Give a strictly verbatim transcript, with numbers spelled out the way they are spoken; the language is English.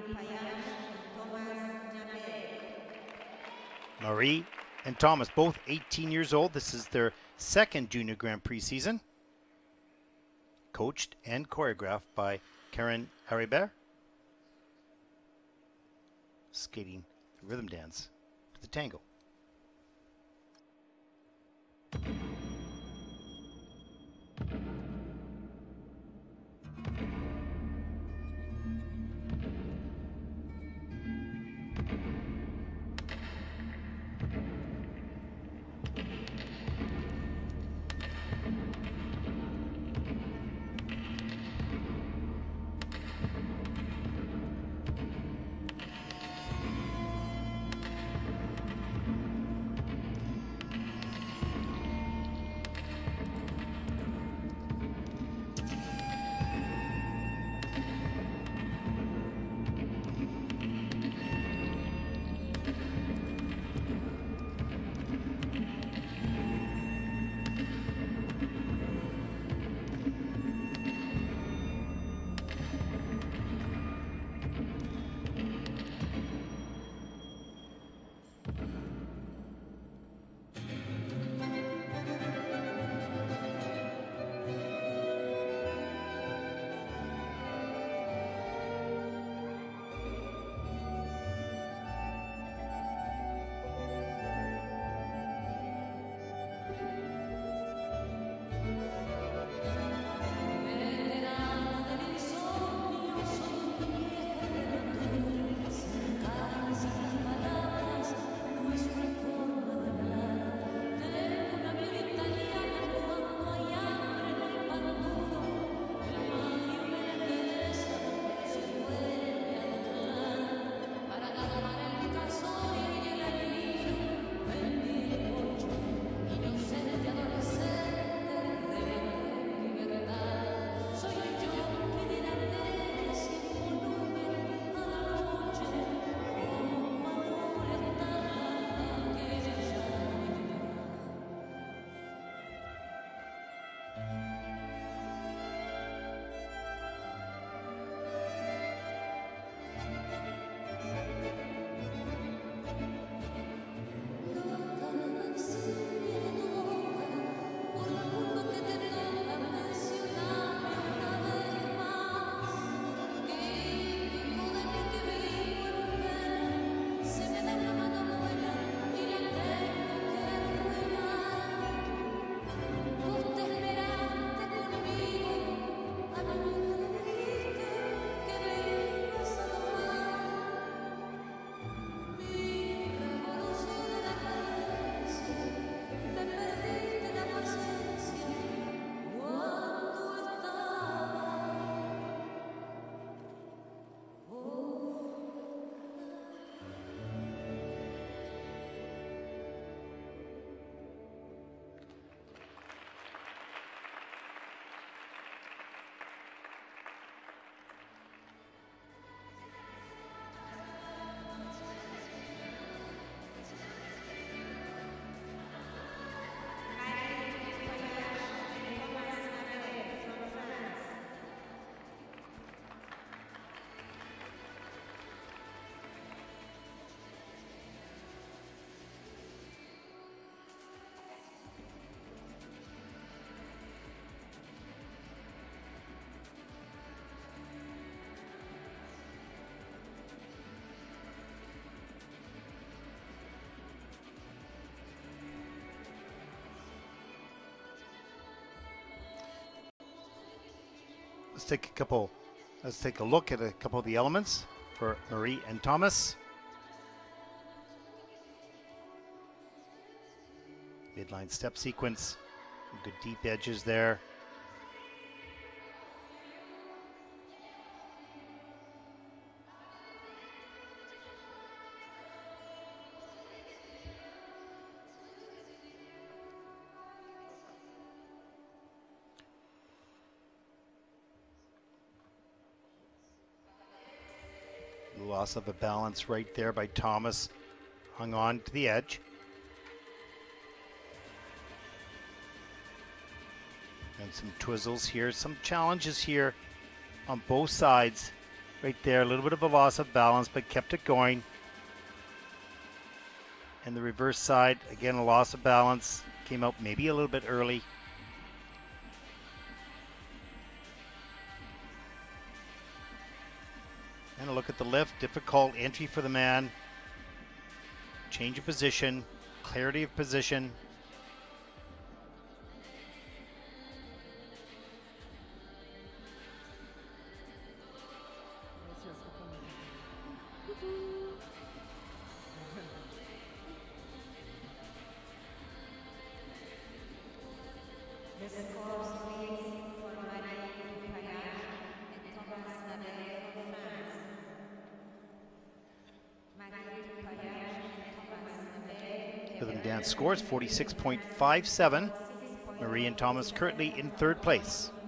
Marie and Thomas, both eighteen years old. This is their second Junior Grand Prix season. Coached and choreographed by Karen Haribert. Skating the rhythm dance to the tango. Let's take a couple, let's take a look at a couple of the elements for Marie and Thomas. Midline step sequence, good deep edges there. Loss of a balance right there by Thomas, hung on to the edge. And some twizzles here, some challenges here on both sides Right there, a little bit of a loss of balance, but kept it going. And the reverse side, again, a loss of balance. Came out maybe a little bit early. And a look at the lift, difficult entry for the man. Change of position, clarity of position. Rhythm dance scores forty-six point five seven. Marie and Thomas currently in third place.